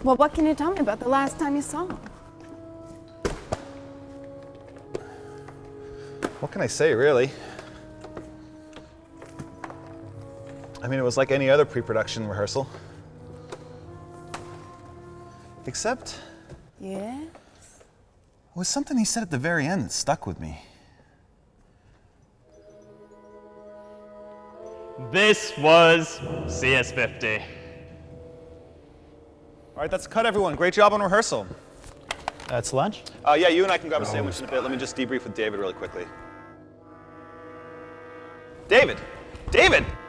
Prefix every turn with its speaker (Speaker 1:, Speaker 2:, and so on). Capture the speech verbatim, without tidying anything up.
Speaker 1: Well, what can you tell me about the last time you saw him?
Speaker 2: What can I say, really? I mean, it was like any other pre-production rehearsal. Except...
Speaker 1: Yes?
Speaker 2: It was something he said at the very end that stuck with me.
Speaker 3: This was C S fifty.
Speaker 2: All right, that's cut, everyone. Great job on rehearsal.
Speaker 4: That's lunch?
Speaker 2: Uh, yeah, you and I can grab a sandwich in a bit. Let me just debrief with David really quickly. David! David!